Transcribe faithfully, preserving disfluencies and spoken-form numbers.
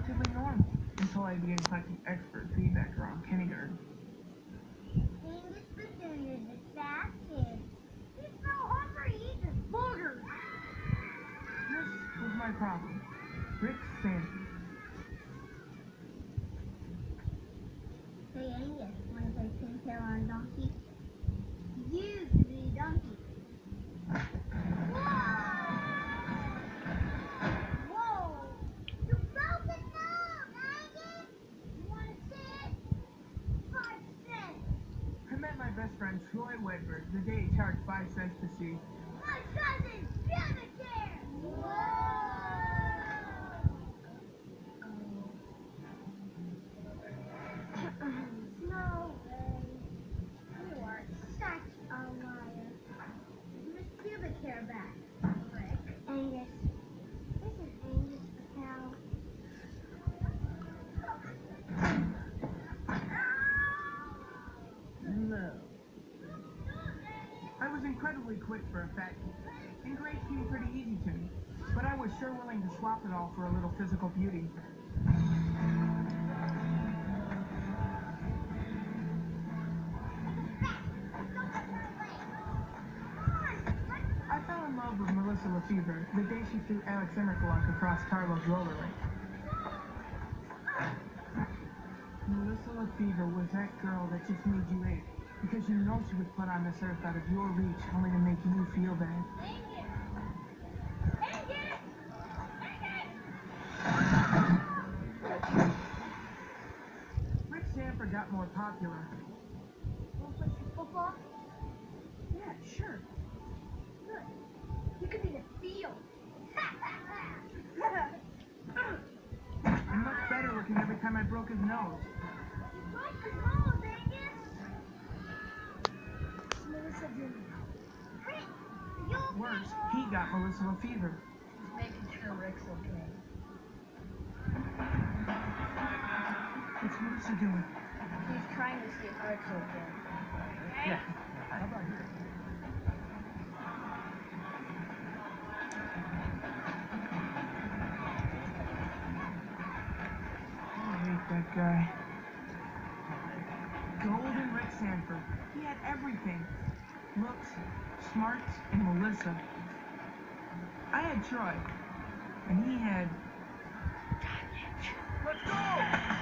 relatively normal until I began collecting expert feedback around kindergarten. Angus Bethune is a fat kid. He's so hungry, he eats his burgers. This was my problem. Rick Sanford. Hey Angus, wanna play pintail on a donkey? You could be a donkey. Whoa! Whoa! You broke the nose, Angus! You wanna sit? Five cents! I met my best friend Troy Wedberg the day he charged five cents to see My cousin, Pubic Hair! Whoa! No way. You are such a liar. Give his pubic hair back, Rick. Angus. This is Angus the cow. no. I was incredibly quick for a fat kid, and grades came pretty easy to me, but I was sure willing to swap it all for a little physical beauty. I fell in love with Melissa Lafevere the day she threw Alex Emmerich across Carlo's roller rink. Melissa Lafevere was that girl that just made you ache, because you know she was put on this earth out of your reach only to make you feel bad. Rick Sanford got more popular. Want to play some football? Yeah, sure. Good. You could be the field. I'm much better looking every time I broke his nose. You broke his nose, Angus. Melissa didn't. Rick, you okay? Worse, he got Melissa Lafevere. He's making sure Rick's okay. What's Melissa doing? He's trying to see if Rick's okay. Yeah. How about here? I hate that guy. Golden Rick Sanford. He had everything. Looks, smarts, and Melissa. I had Troy, and he had... Let's go!